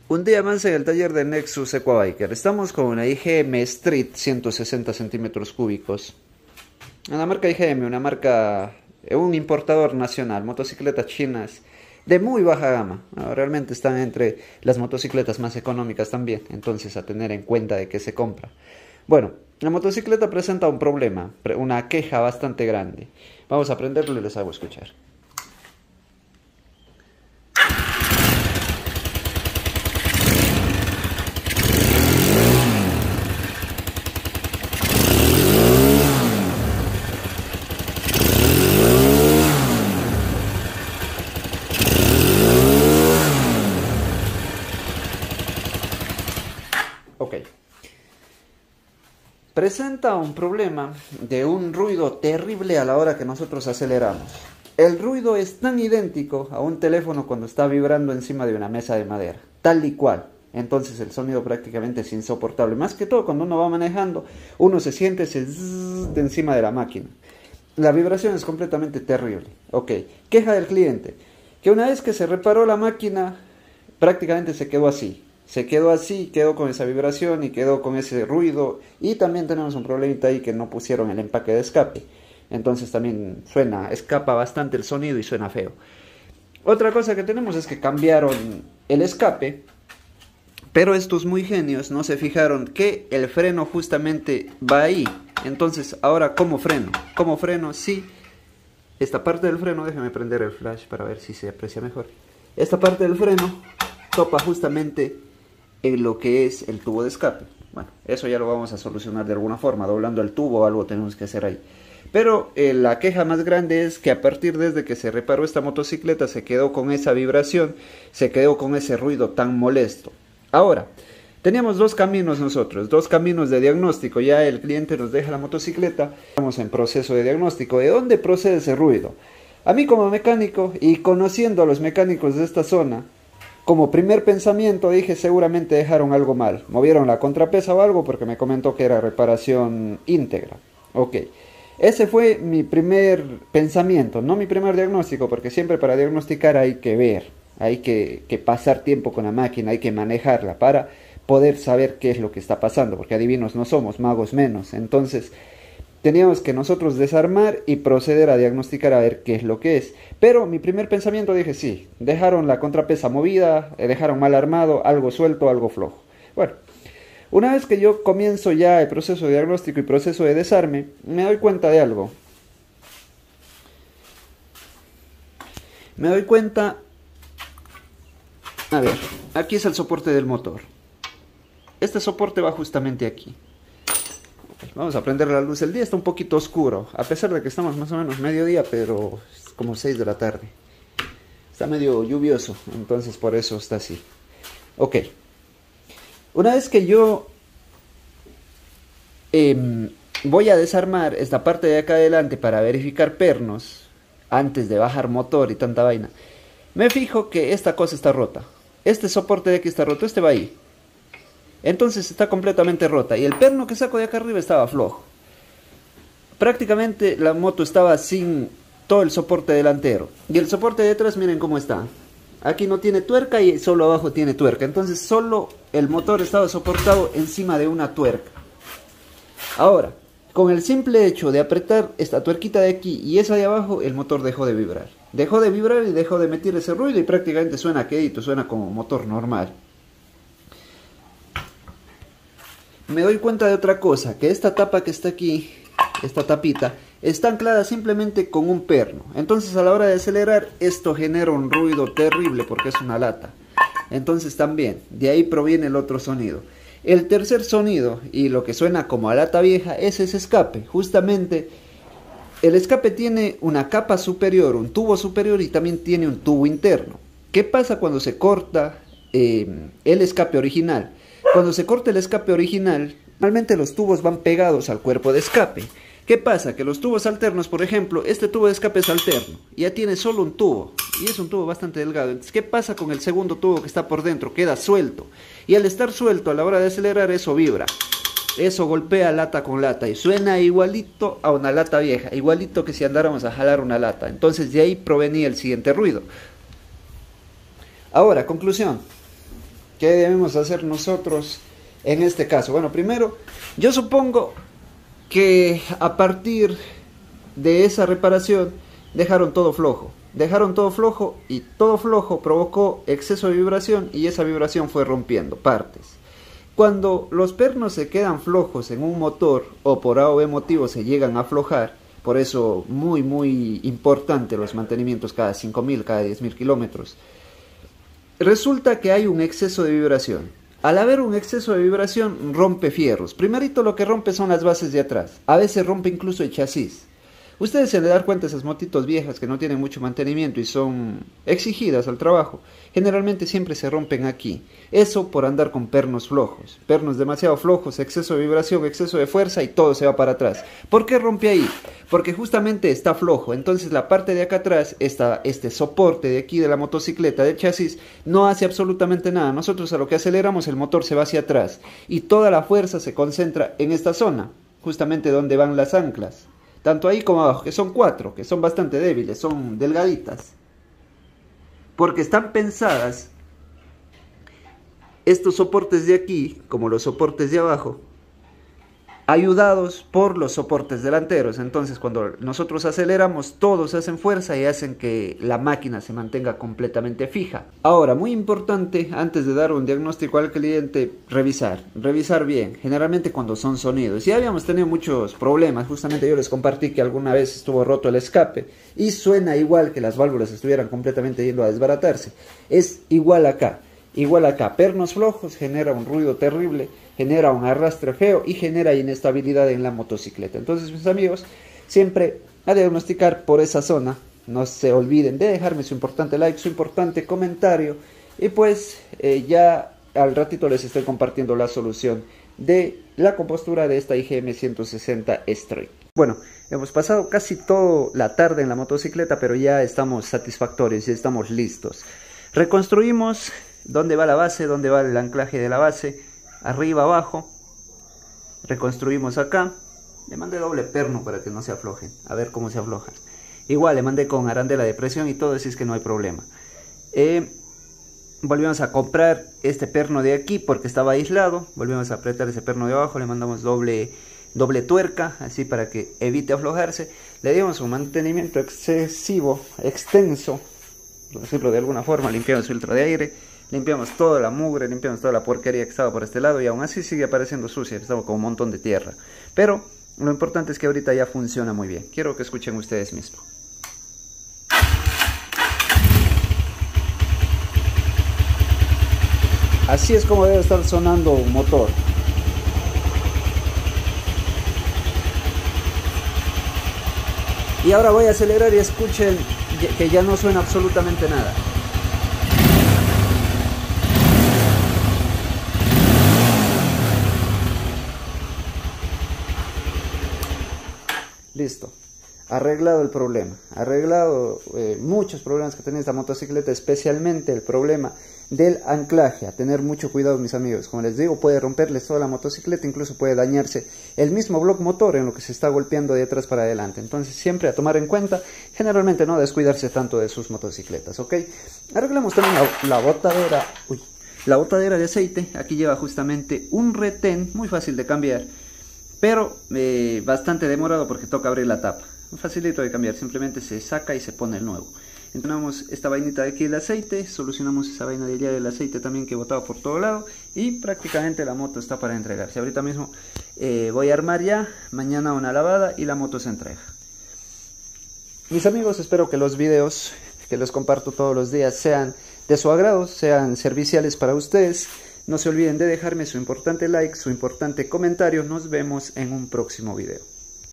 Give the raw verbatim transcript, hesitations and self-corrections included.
Un día más en el taller de Nexus Equabiker. Estamos con una I G M Street ciento sesenta centímetros cúbicos. Una marca I G M, una marca, un importador nacional, motocicletas chinas de muy baja gama. Realmente están entre las motocicletas más económicas también, entonces a tener en cuenta de qué se compra. Bueno, la motocicleta presenta un problema, una queja bastante grande. Vamos a prenderlo y les hago escuchar. Ok. Presenta un problema de un ruido terrible a la hora que nosotros aceleramos. El ruido es tan idéntico a un teléfono cuando está vibrando encima de una mesa de madera, tal y cual. Entonces el sonido prácticamente es insoportable. Más que todo cuando uno va manejando, uno se siente ese zzzz de encima de la máquina. La vibración es completamente terrible. Ok, queja del cliente, que una vez que se reparó la máquina, prácticamente se quedó así. Se quedó así, quedó con esa vibración y quedó con ese ruido. Y también tenemos un problemita ahí que no pusieron el empaque de escape. Entonces también suena, escapa bastante el sonido y suena feo. Otra cosa que tenemos es que cambiaron el escape. Pero estos muy genios no se fijaron que el freno justamente va ahí. Entonces ahora ¿cómo freno? ¿Cómo freno? Sí, esta parte del freno, déjame prender el flash para ver si se aprecia mejor. Esta parte del freno topa justamente en lo que es el tubo de escape. Bueno, eso ya lo vamos a solucionar de alguna forma, doblando el tubo o algo tenemos que hacer ahí. Pero eh, la queja más grande es que a partir desde que se reparó esta motocicleta se quedó con esa vibración, se quedó con ese ruido tan molesto. Ahora, teníamos dos caminos nosotros, dos caminos de diagnóstico. Ya el cliente nos deja la motocicleta, estamos en proceso de diagnóstico. ¿De dónde procede ese ruido? A mí como mecánico y conociendo a los mecánicos de esta zona, como primer pensamiento dije seguramente dejaron algo mal, movieron la contrapesa o algo porque me comentó que era reparación íntegra. Ok, ese fue mi primer pensamiento, no mi primer diagnóstico, porque siempre para diagnosticar hay que ver, hay que, que pasar tiempo con la máquina, hay que manejarla para poder saber qué es lo que está pasando, porque adivinos no somos, magos menos. Entonces teníamos que nosotros desarmar y proceder a diagnosticar a ver qué es lo que es. Pero mi primer pensamiento dije, sí, dejaron la contrapesa movida, dejaron mal armado, algo suelto, algo flojo. Bueno, una vez que yo comienzo ya el proceso de diagnóstico y proceso de desarme, me doy cuenta de algo. Me doy cuenta... A ver, aquí es el soporte del motor. Este soporte va justamente aquí. Vamos a prender la luz. El día está un poquito oscuro, a pesar de que estamos más o menos mediodía, pero es como seis de la tarde. Está medio lluvioso, entonces por eso está así. Ok. Una vez que yo eh, voy a desarmar esta parte de acá adelante para verificar pernos, antes de bajar motor y tanta vaina, me fijo que esta cosa está rota. Este soporte de aquí está roto, este va ahí. Entonces está completamente rota y el perno que saco de acá arriba estaba flojo. Prácticamente la moto estaba sin todo el soporte delantero. Y el soporte de atrás miren cómo está. Aquí no tiene tuerca y solo abajo tiene tuerca. Entonces solo el motor estaba soportado encima de una tuerca. Ahora, con el simple hecho de apretar esta tuerquita de aquí y esa de abajo, el motor dejó de vibrar. Dejó de vibrar y dejó de emitir ese ruido y prácticamente suena quedito, suena como motor normal. Me doy cuenta de otra cosa, que esta tapa que está aquí, esta tapita, está anclada simplemente con un perno. Entonces a la hora de acelerar esto genera un ruido terrible porque es una lata. Entonces también, de ahí proviene el otro sonido. El tercer sonido, y lo que suena como a lata vieja, es ese escape. Justamente el escape tiene una capa superior, un tubo superior y también tiene un tubo interno. ¿Qué pasa cuando se corta eh, el escape original? Cuando se corta el escape original, normalmente los tubos van pegados al cuerpo de escape. ¿Qué pasa? Que los tubos alternos, por ejemplo, este tubo de escape es alterno, ya tiene solo un tubo, y es un tubo bastante delgado. Entonces, ¿qué pasa con el segundo tubo que está por dentro? Queda suelto, y al estar suelto a la hora de acelerar eso vibra. Eso golpea lata con lata, y suena igualito a una lata vieja, igualito que si andáramos a jalar una lata. Entonces de ahí provenía el siguiente ruido. Ahora, conclusión. ¿Qué debemos hacer nosotros en este caso? Bueno, primero, yo supongo que a partir de esa reparación dejaron todo flojo. Dejaron todo flojo y todo flojo provocó exceso de vibración y esa vibración fue rompiendo partes. Cuando los pernos se quedan flojos en un motor o por A o B motivo se llegan a aflojar, por eso muy muy importante los mantenimientos cada cinco mil, cada diez mil kilómetros, resulta que hay un exceso de vibración. Al haber un exceso de vibración rompe fierros. Primerito lo que rompe son las bases de atrás, a veces rompe incluso el chasis. Ustedes se le dan cuenta, esas motitos viejas que no tienen mucho mantenimiento y son exigidas al trabajo, generalmente siempre se rompen aquí. Eso por andar con pernos flojos, pernos demasiado flojos, exceso de vibración, exceso de fuerza y todo se va para atrás. ¿Por qué rompe ahí? Porque justamente está flojo, entonces la parte de acá atrás, esta, este soporte de aquí de la motocicleta, del chasis, no hace absolutamente nada. Nosotros a lo que aceleramos el motor se va hacia atrás y toda la fuerza se concentra en esta zona, justamente donde van las anclas. Tanto ahí como abajo, que son cuatro, que son bastante débiles, son delgaditas. Porque están pensadas, estos soportes de aquí, como los soportes de abajo, ayudados por los soportes delanteros. Entonces cuando nosotros aceleramos, todos hacen fuerza y hacen que la máquina se mantenga completamente fija. Ahora, muy importante, antes de dar un diagnóstico al cliente, revisar, revisar bien, generalmente cuando son sonidos. Ya habíamos tenido muchos problemas, justamente yo les compartí que alguna vez estuvo roto el escape y suena igual que las válvulas estuvieran completamente yendo a desbaratarse. Es igual acá. Igual acá, pernos flojos, genera un ruido terrible, genera un arrastre feo y genera inestabilidad en la motocicleta. Entonces, mis amigos, siempre a diagnosticar por esa zona. No se olviden de dejarme su importante like, su importante comentario. Y pues eh, ya al ratito les estoy compartiendo la solución de la compostura de esta I G M ciento sesenta Street. Bueno, hemos pasado casi toda la tarde en la motocicleta, pero ya estamos satisfactorios, ya estamos listos. Reconstruimos dónde va la base, dónde va el anclaje de la base, arriba, abajo. Reconstruimos acá. Le mandé doble perno para que no se aflojen, a ver cómo se aflojan. Igual le mandé con arandela de presión y todo, así es que no hay problema. Eh, volvimos a comprar este perno de aquí porque estaba aislado. Volvimos a apretar ese perno de abajo, le mandamos doble, doble tuerca, así para que evite aflojarse. Le dimos un mantenimiento excesivo, extenso. Por ejemplo, de alguna forma limpiamos el filtro de aire, limpiamos toda la mugre, limpiamos toda la porquería que estaba por este lado y aún así sigue apareciendo sucia, estaba con un montón de tierra. Pero lo importante es que ahorita ya funciona muy bien. Quiero que escuchen ustedes mismos. Así es como debe estar sonando un motor. Y ahora voy a acelerar y escuchen que ya no suena absolutamente nada. Listo, arreglado el problema, arreglado eh, muchos problemas que tenía esta motocicleta, especialmente el problema del anclaje. A tener mucho cuidado, mis amigos, como les digo, puede romperles toda la motocicleta, incluso puede dañarse el mismo bloque motor en lo que se está golpeando de atrás para adelante. Entonces siempre a tomar en cuenta, generalmente no descuidarse tanto de sus motocicletas, ¿ok? Arreglamos también la, la botadera, uy, la botadera de aceite. Aquí lleva justamente un retén muy fácil de cambiar, pero eh, bastante demorado porque toca abrir la tapa. Facilito de cambiar, simplemente se saca y se pone el nuevo. Tenemos esta vainita de aquí del aceite, solucionamos esa vaina de allá del aceite también que botaba por todo lado y prácticamente la moto está para entregarse. Ahorita mismo eh, voy a armar ya, mañana una lavada y la moto se entrega. Mis amigos, espero que los videos que les comparto todos los días sean de su agrado, sean serviciales para ustedes. No se olviden de dejarme su importante like, su importante comentario. Nos vemos en un próximo video.